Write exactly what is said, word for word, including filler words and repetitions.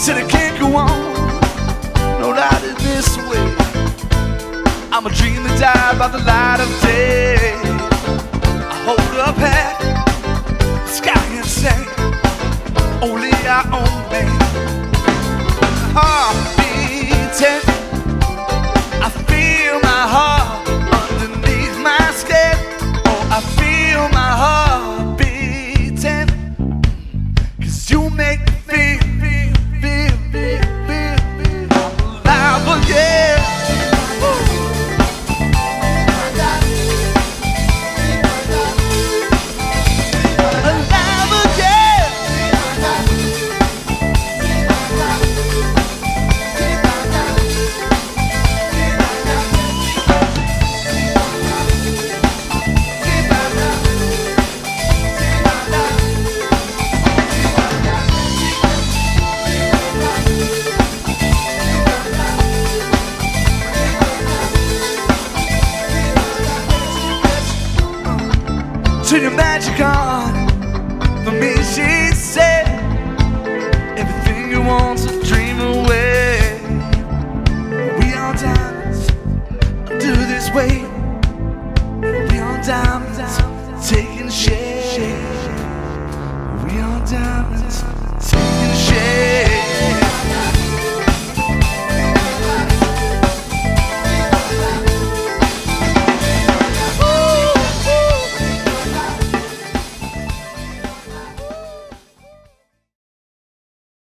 said it can't go on, no doubt it this way. I'm a dream that died by the light of day. I hold up half the sky and say, only our own man. Heart beating, I feel my heart underneath my skin. Oh, I feel my heart beating, 'cause you make me feel, feel, feel, feel, feel, feel alive again. Turn your magic on for me, she said. Everything you want to dream away. We are diamonds, do this way. We are diamonds, taking shape. We are diamonds.